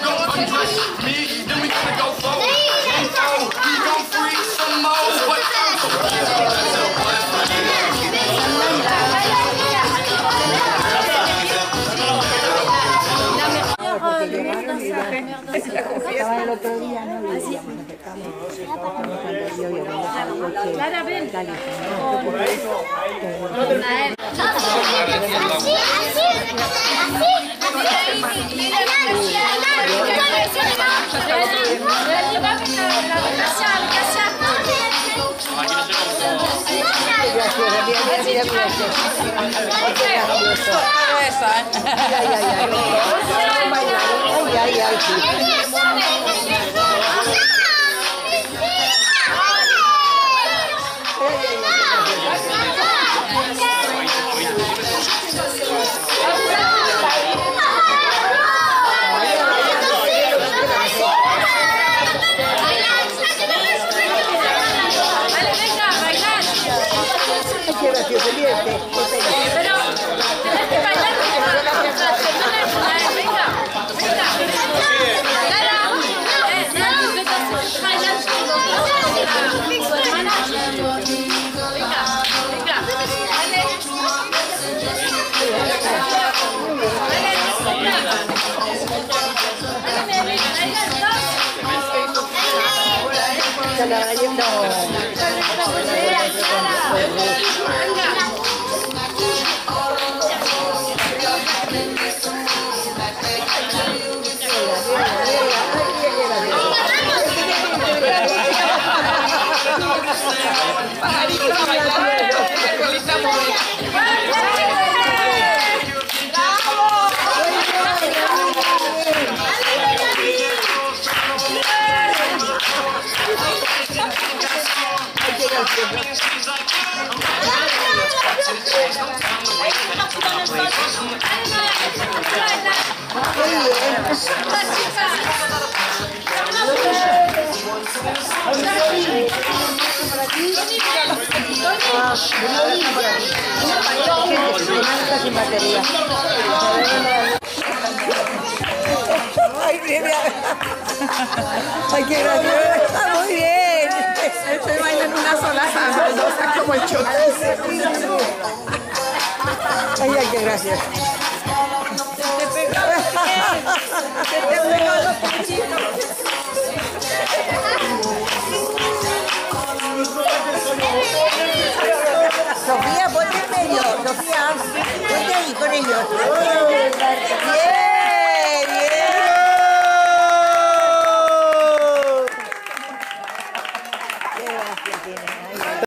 Estaba el otro día, ¿no? Y decíamos, nos estamos cuando yo iba a dejar el coche. Clara, ven. Dale, Pero tenés que bailar con las concentraciones. Venga, venga. Clara, bailar con tu hermana. Venga, venga. se la va yendo. Sin batería. Ay, mira. Ay, qué gracioso. Está muy bien. Estoy bailando una sola salsa como el choque. Ay, ay, qué gracioso. Se te pegó los pinchitos. Sofía, ponte en medio. Sofía, ponte ahí con ellos. Bien.